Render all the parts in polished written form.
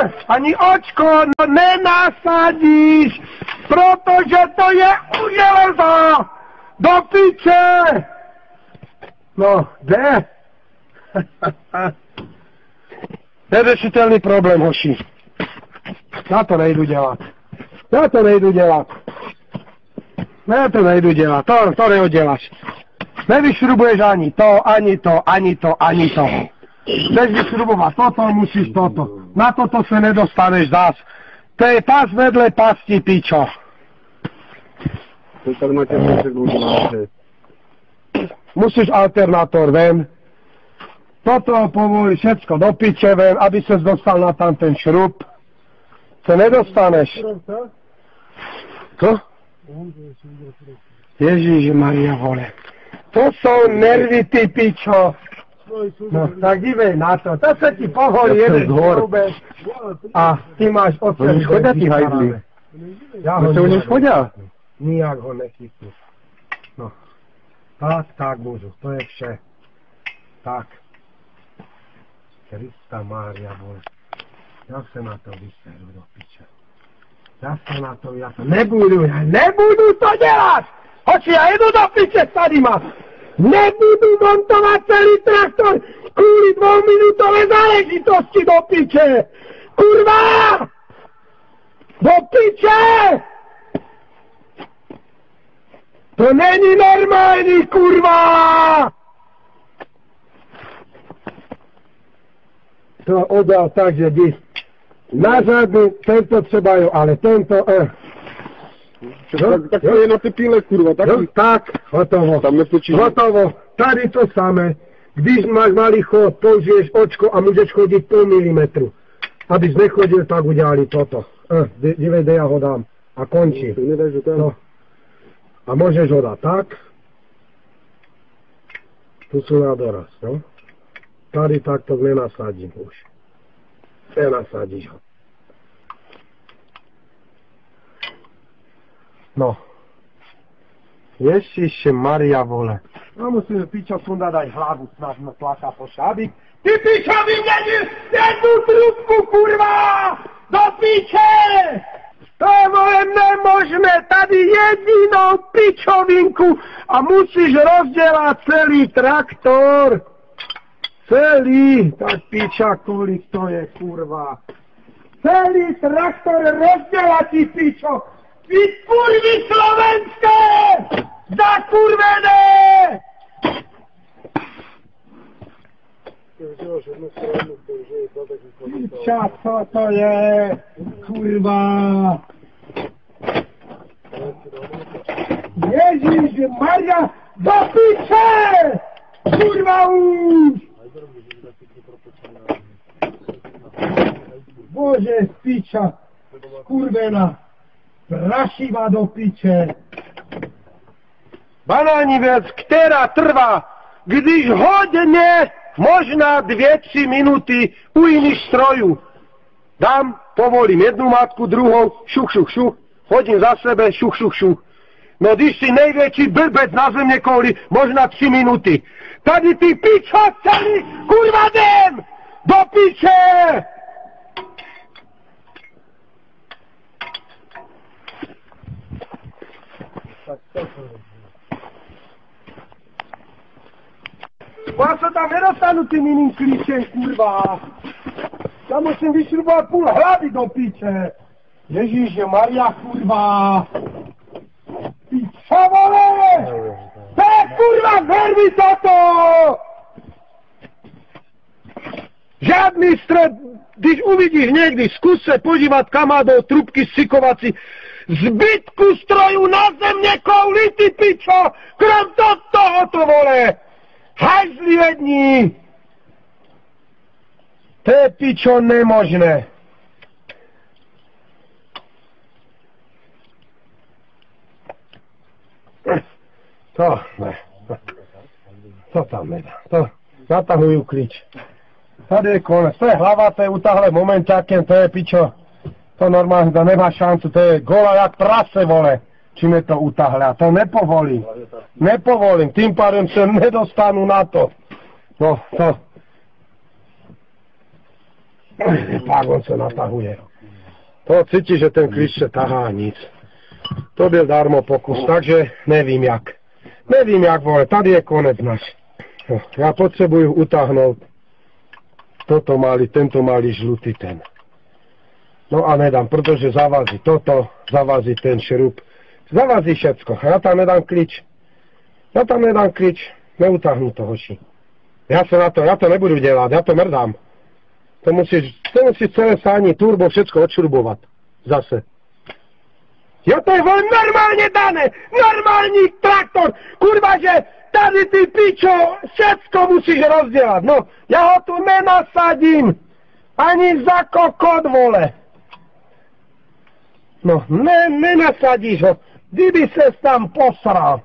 ani očko nenasadíš, protože to je u železa. Do piče! No, kde? Neřešitelný problém, hoši. Já to nejdu dělat. Já to nejdu dělat. Ne, to nejdu dělat. To neuděláš. Nevyšrubuješ ani to, ani to, ani to, ani to. Chceš vyšrubovat toto, musíš toto. Na toto se nedostaneš zás. To je pas vedle pasti, pičo. Musíš alternátor ven. Toto povolí všecko do piče ven, aby ses dostal na tam ten šrub. Se nedostaneš. Co? Ježíš Maria, vole. To jsou nervy, ty pičo. No, tak dívej na to. To se ti poholí jeden šroubek. A ty máš odsaď. Chodia ty hajdli. Já ho nechodia. Nijak ho nechytnu. No. Tak můžu. To je vše. Tak. Krista Mária, vole. Já se na to vyseru do piče. Já nebudu to dělat! Hoči, já jedu do piče s tadyma! Nebudu montovat celý traktor kvůli 2minutové záležitosti do piče! Kurva! Do piče! To není normální, kurva! To odal tak, že jdi. Na řadu, tento třeba jo, ale tento, Tak to je na ty píle, kurva, taky. No, tak, hotovo. Tam nepočíš. Hotovo. Tady to samé. Když máš malý chod, použiješ očko a můžeš chodit půl milimetru. Abys nechodil, tak udělali toto. Dívej, kde já ho dám. A končí. No. A můžeš ho dát tak. Tu jsou na doraz, no. Tady tak to nenasadím už. Nenasadíš ho. No. Ježiše Maria, vole. No musíme pičo sunda dať hlavu, snad ma tlačá po šábik. Ty pičo vyměnil jednu trubku, kurva! Do piče! To je, vole, nemožné, tady jedinou pičovinku a musíš rozdělat celý traktor. Celý, tak piča, kolik to je, kurva. Celý traktor rozdělat, ty pičo. Vy kurvy slovenské! Zakurvené! Piča, co to je? Kurva! Ježíš Maria, do piče! Kurva už! Bože, piča, skurvená, prašivá do piče. Banání věc, která trvá, když hodně, možná 2-3 minuty u jiných strojů. Dám, povolím jednu matku, druhou, šuch, šuch, šuch, hodím za sebe, šuch, šuch, šuch. No když si největší blbec na země kouli, možná 3 minuty. Tady ty pičo celý, kurva jdem! Do piče! Já se tam nedostanu ty jiným klíčem, kurva. Já musím vyšrubovat půl hlavy do piče. Ježíše Maria, kurva. Piča, vole! To je kurva, nervy toto! Žádný střed, když uvidíš někdy, zkus se podívat, kam má do trubky sykovací. Zbytku strojů na země kouli, ty pičo, krom tohoto, vole. Hajzli jední. To je pičo nemožné. To ne. To tam nedá. To zatahuju klíč. Tady je konec. To je hlava, to je utahle momentákem, to je pičo. To normálně, to nemá šancu, to je gola jak prase, vole. Čím je to utahle, a to nepovolím. Nepovolím, tím pádem se nedostanu na to. No, to. Tak on se natahuje. To cíti, že ten klíč se tahá nic. To byl darmo pokus, takže nevím jak. Nevím jak, vole, tady je konec náš. No, já potřebuju utáhnout tento malý žlutý ten. No a nedám, protože zavazí toto, zavazí ten šrub. Zavazí všecko. Já tam nedám klíč. Neutáhnu to, hoši. Já to nebudu dělat, já to mrdám. To musíš celé sání, turbo, všecko odšrubovat. Zase. Jo, to je normálně dané, normální traktor, kurva, že tady ty pičo, všecko musíš rozdělat, no, já ho tu nenasadím, ani za kokot, vole. No, nenasadíš ho, kdyby ses tam posral.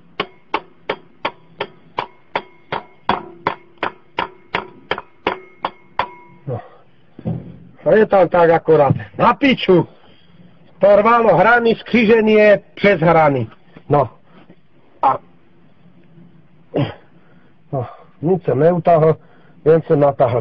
No, a je tam tak akorát, na piču. To rvalo hrany, skřížený je přes hrany. No. A... No, nic jsem neutahl, jen jsem natáhl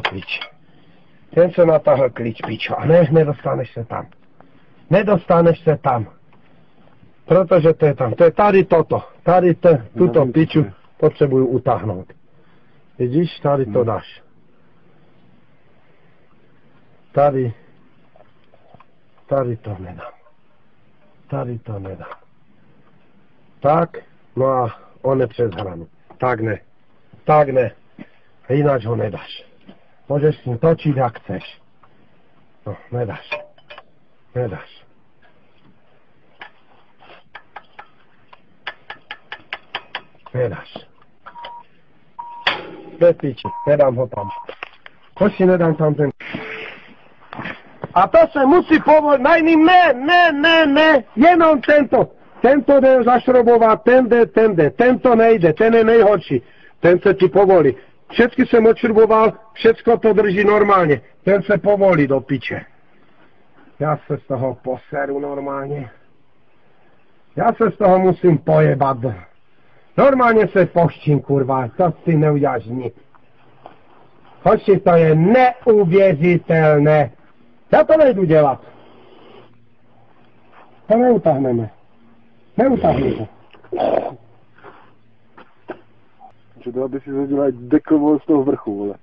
klíč. Pičo. A ne, nedostaneš se tam. Nedostaneš se tam. Protože to je tam. To je tady toto. Tady tuto piču potřebuju utáhnout. Vidíš, tady to dáš. Tady to nedám. Tady to nedám. Tak, no a on je přes hranu. Tak ne. Jináč ho nedáš. Můžeš s ním točit, jak chceš. No, nedáš. Bez píči, nedám ho tam. To si nedám tam ten. A to se musí povolit, ne, jenom tento. Tento jde zašrobovat, ten jde, tento nejde, ten je nejhorší. Ten se ti povolí. Všechny jsem odšruboval, všecko to drží normálně. Ten se povolí do piče. Já se z toho poseru normálně. Já se z toho musím pojebat. Normálně se poštím, kurva, to si neuděláš nic. Hoši, to je neuvěřitelné. Já to nejdu dělat. To neutáhneme. Neutáhnu to. Že to, aby si zadělal dekl z toho vrchu, vole.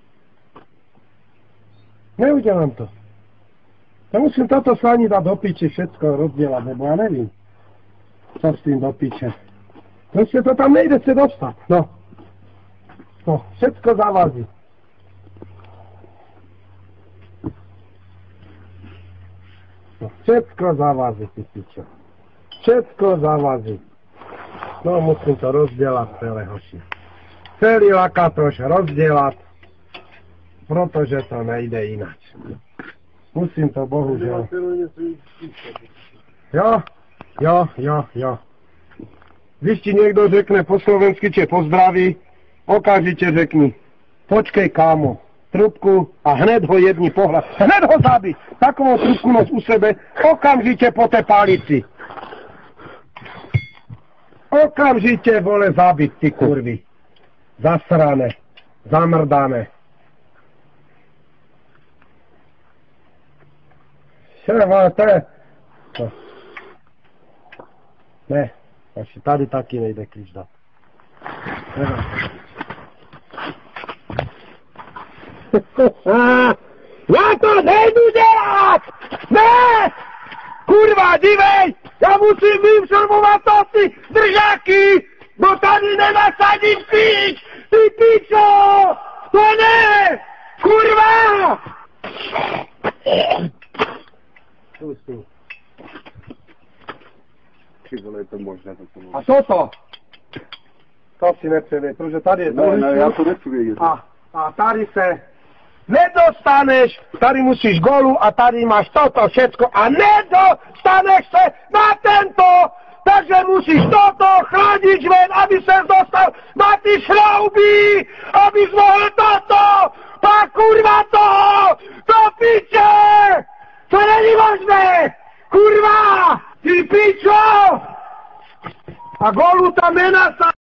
Neudělám to. Já musím toto sání dát do piče, všecko rozdělat, nebo já nevím. Co s tím do piče. Prostě to tam nejde se dostat, no. No, všecko zavazí. No, všecko zavazí, ty pičo. Všecko zavazí. No, musím to rozdělat celé, hoši. Celý lakátoš rozdělat, protože to nejde jinak. Musím to bohužel. Jo. Když ti někdo řekne po slovensky tě pozdraví, okamžitě řekni, počkej kámo, trubku a hned ho jedni pohled, hned ho zabij, takovou trubku nos u sebe, okamžitě po té palici. Okamžitě, vole, zabít, ty kurvy. Zasrané, zamrdané. Vole, to je... No. Ne, asi tady taky nejde klíč dát. Já to nejdu dělat! Ne! Kurva, dívej! Já musím vyšrubovat to ty držáky! Bo tady nenasadím klíč! Ty pičo! To ne! Kurva! Ty vole, je to možné, to pomoct. A toto? To si nechce vědět, protože tady je to. Ne, já to nechci vědět. A tady se nedostaneš, tady musíš golu a tady máš toto všecko a nedostaneš se na tento, takže musíš toto chladič ven, aby se dostal na ty šrouby, abys mohl toto, pak kurva to piče, to není možné, kurva, ty pičo, a golu tam nenasadíš.